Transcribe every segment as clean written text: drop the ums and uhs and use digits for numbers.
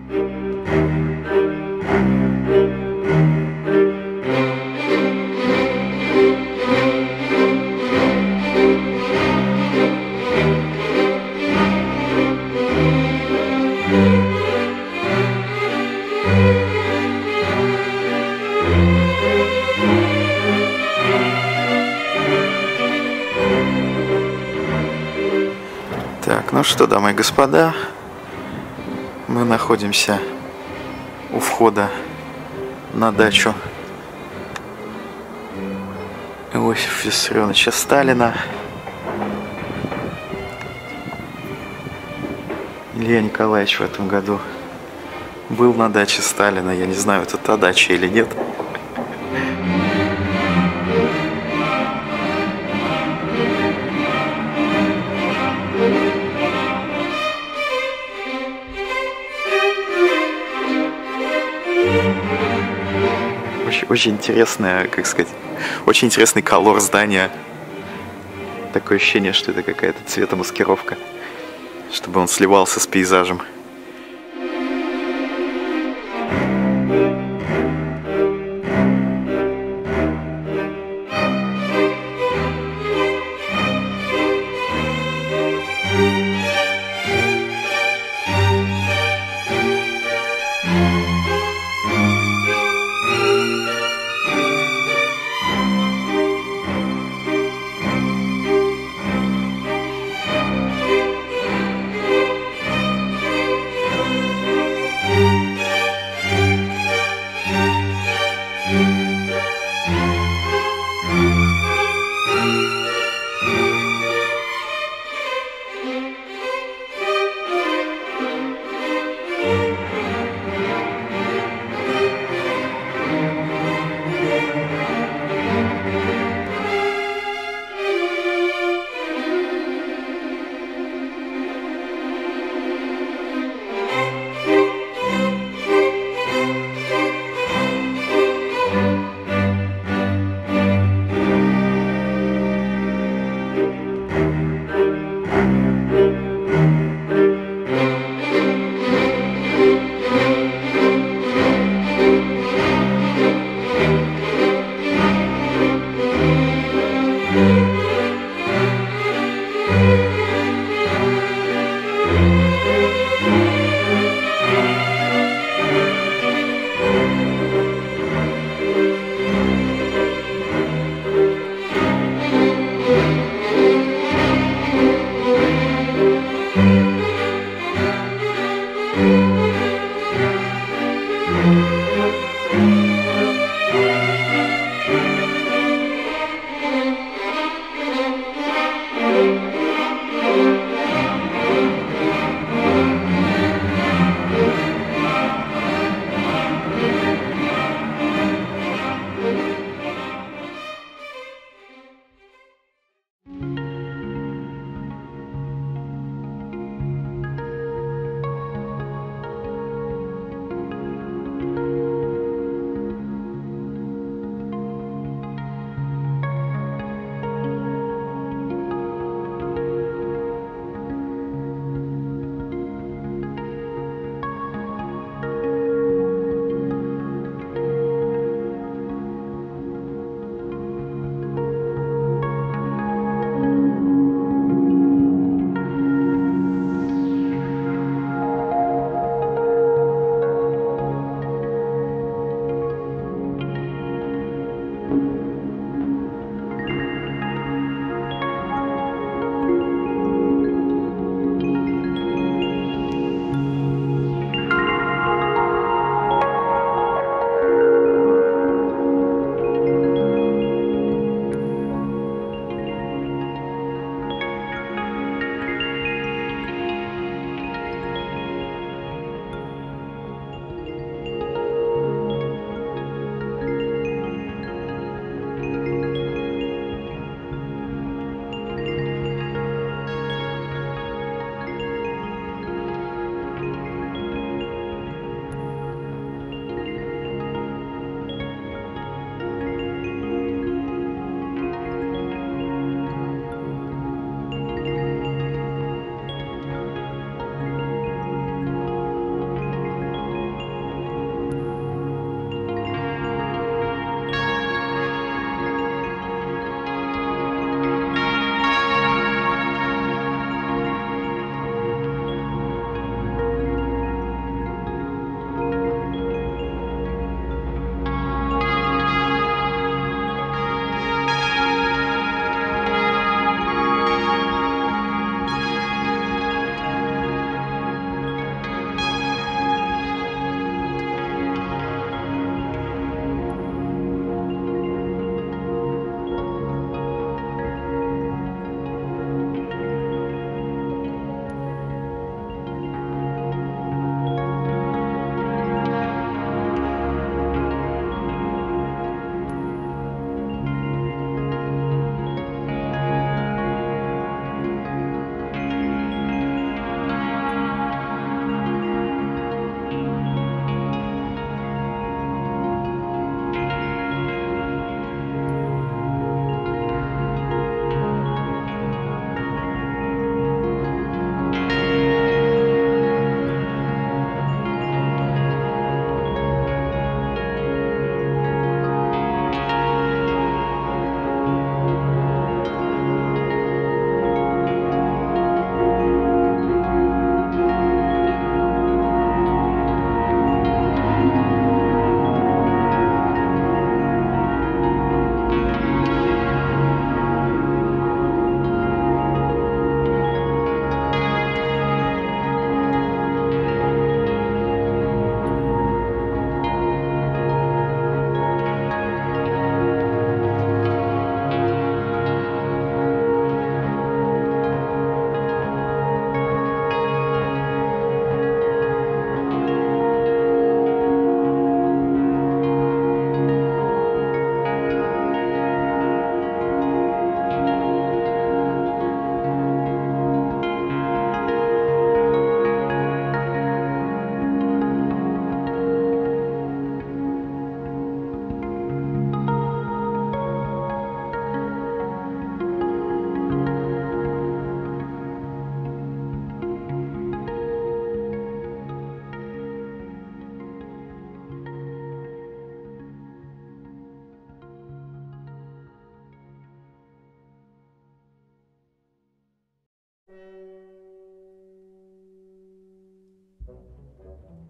Так, ну что, дамы и господа, мы находимся у входа на дачу Иосифа Виссарионовича Сталина. Илья Николаевич в этом году был на даче Сталина. Я не знаю, это та дача или нет. Очень интересная, как сказать, очень интересный колор здания. Такое ощущение, что это какая-то цветомаскировка, чтобы он сливался с пейзажем.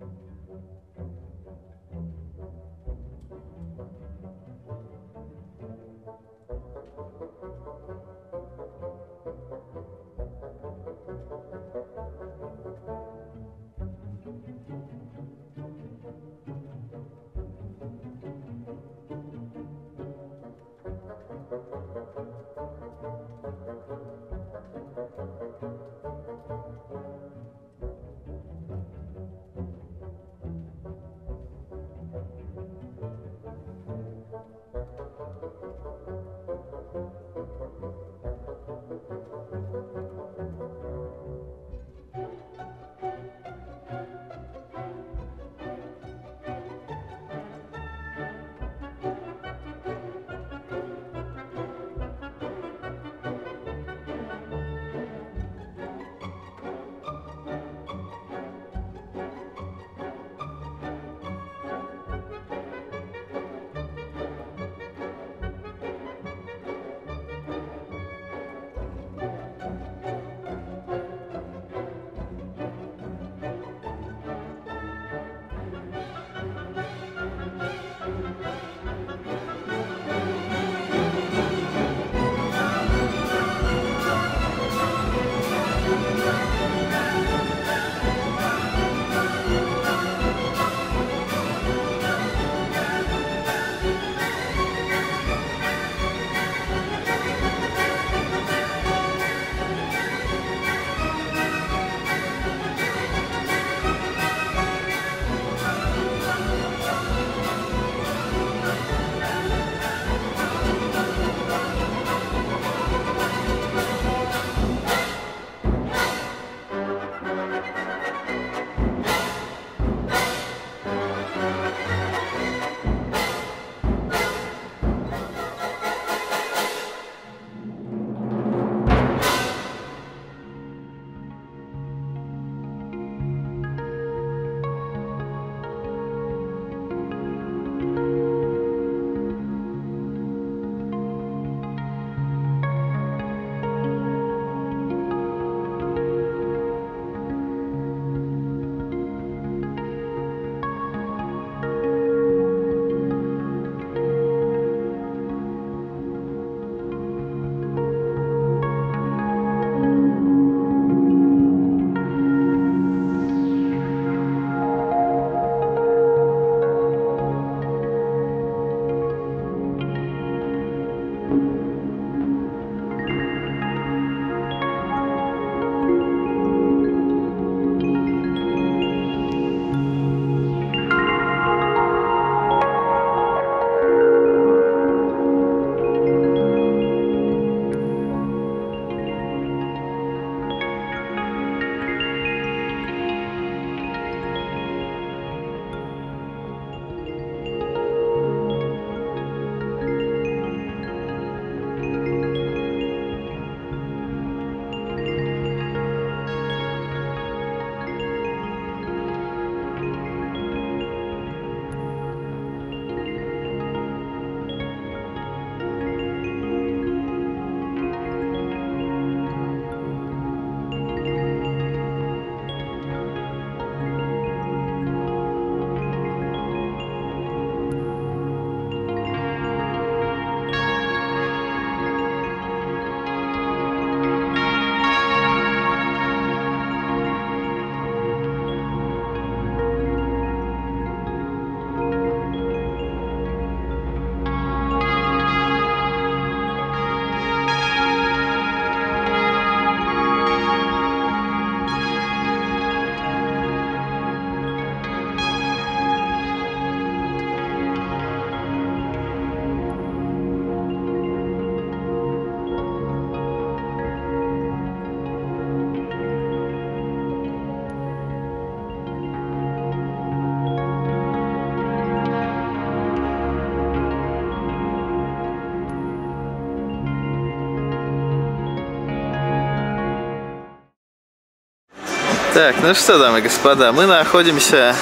Так, ну что, дамы и господа, мы находимся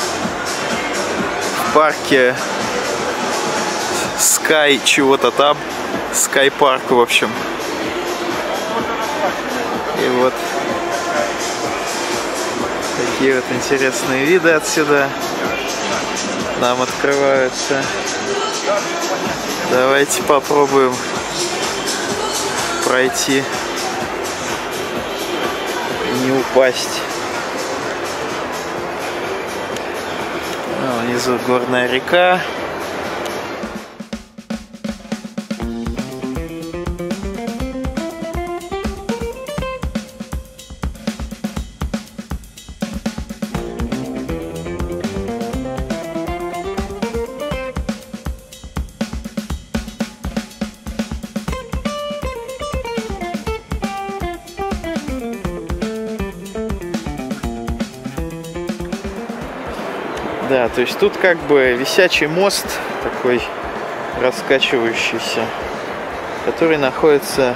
в парке Sky чего-то там, Sky Park, в общем. И вот Такие вот интересные виды отсюда нам открываются. Давайте попробуем пройти и не упасть. Внизу горная река. Да, то есть тут как бы висячий мост такой раскачивающийся, который находится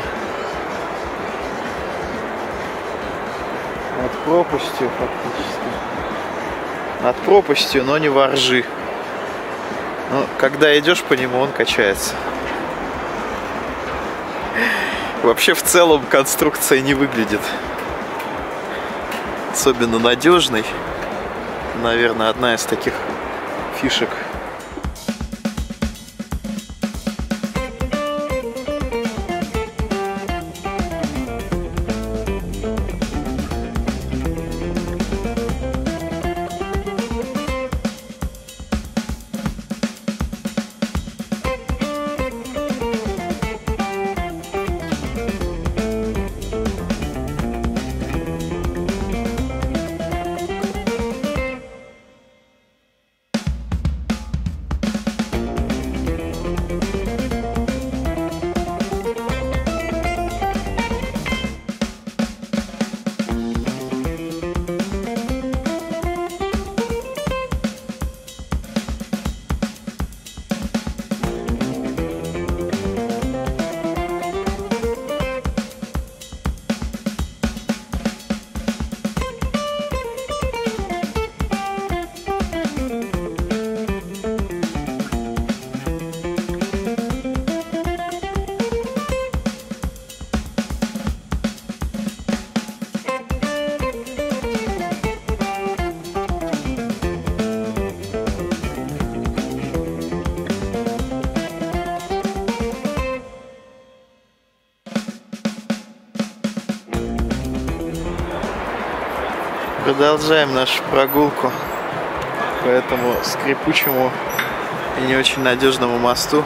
над пропастью фактически. Над пропастью, но не во ржи. Но когда идешь по нему, он качается. Вообще в целом конструкция не выглядит особенно надежной. Наверное, одна из таких фишек. Продолжаем нашу прогулку по этому скрипучему и не очень надежному мосту.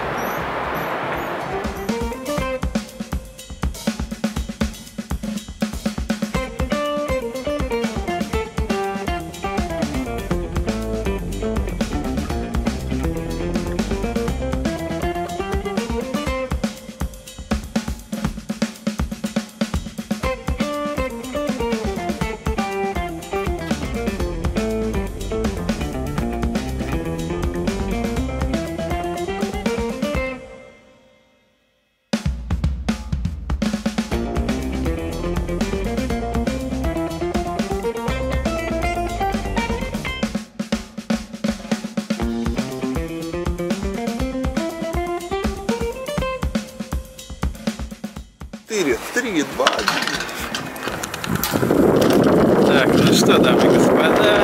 Три, два, Так, ну что, дамы и господа,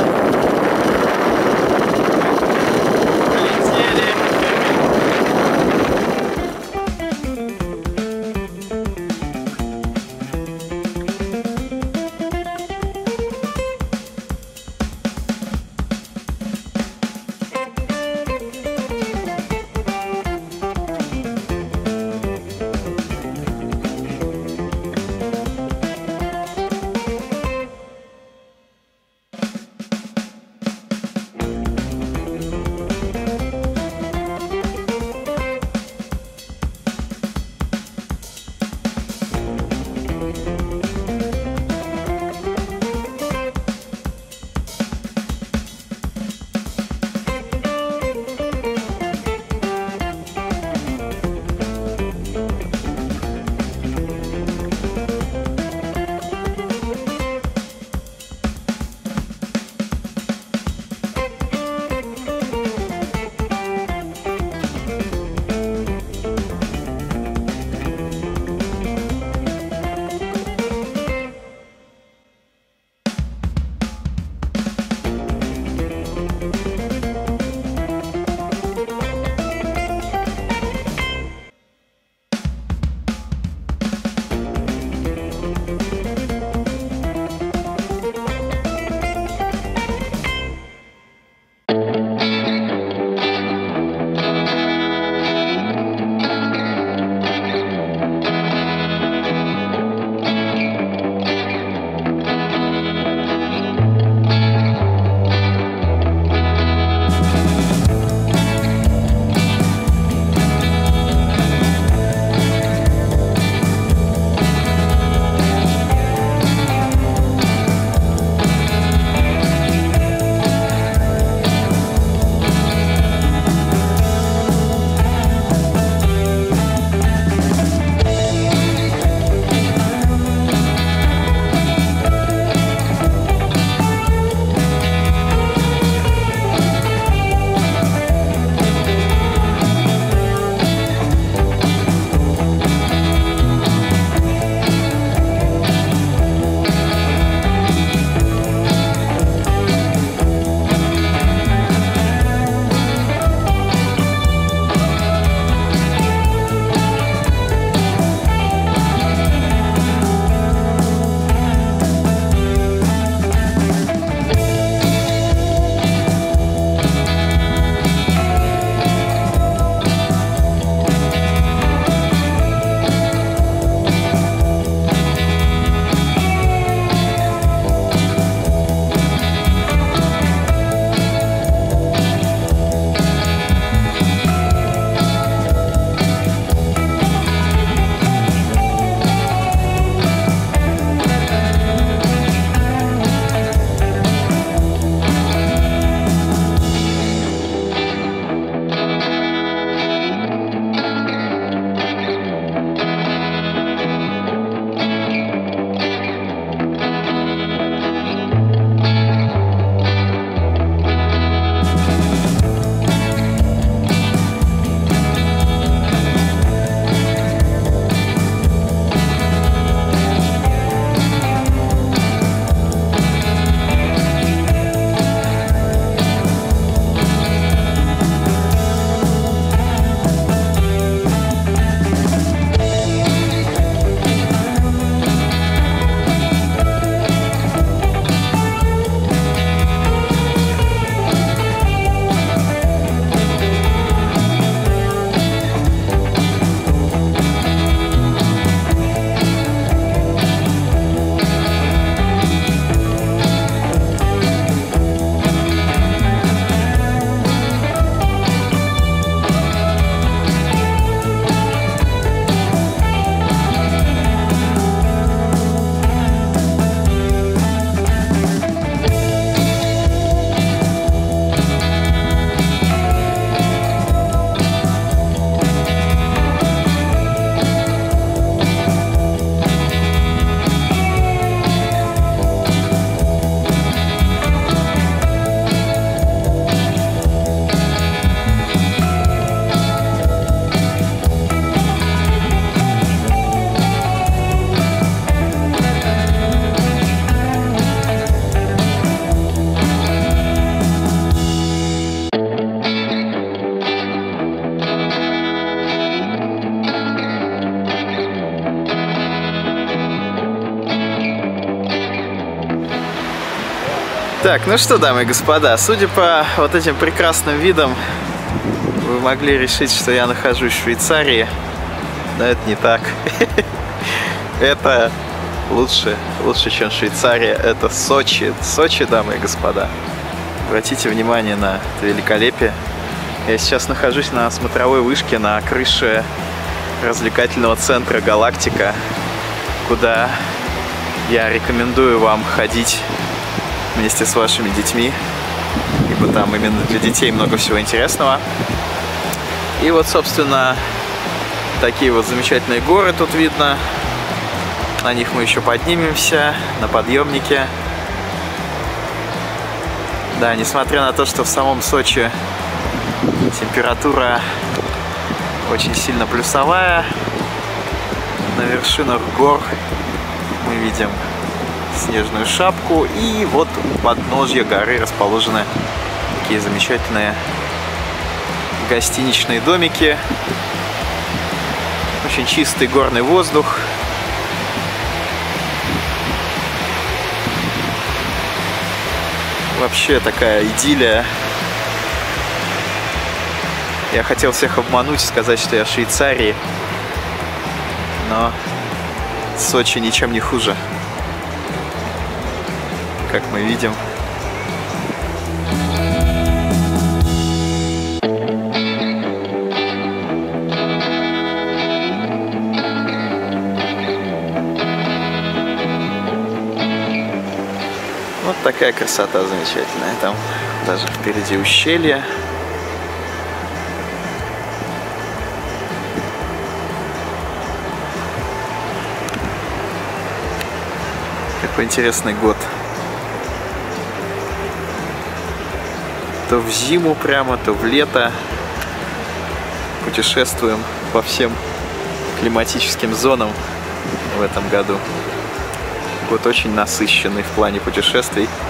полетели. Так, ну что, дамы и господа, судя по вот этим прекрасным видам, вы могли решить, что я нахожусь в Швейцарии, но это не так. Это лучше, чем Швейцария, это Сочи. Сочи, дамы и господа. Обратите внимание на это великолепие. Я сейчас нахожусь на смотровой вышке на крыше развлекательного центра «Галактика», куда я рекомендую вам ходить вместе с вашими детьми, ибо там именно для детей много всего интересного. И вот, собственно, такие вот замечательные горы тут видно. На них мы еще поднимемся, на подъемнике. Да, несмотря на то, что в самом Сочи температура очень сильно плюсовая, на вершинах гор мы видим снежную шапку, и вот у подножья горы расположены такие замечательные гостиничные домики. Очень чистый горный воздух. Вообще такая идиллия. Я хотел всех обмануть, сказать, что я в Швейцарии, но Сочи ничем не хуже, как мы видим. Вот такая красота замечательная. Там даже впереди ущелье. Какой интересный год. То в зиму прямо, то в лето. Путешествуем по всем климатическим зонам в этом году. Год очень насыщенный в плане путешествий.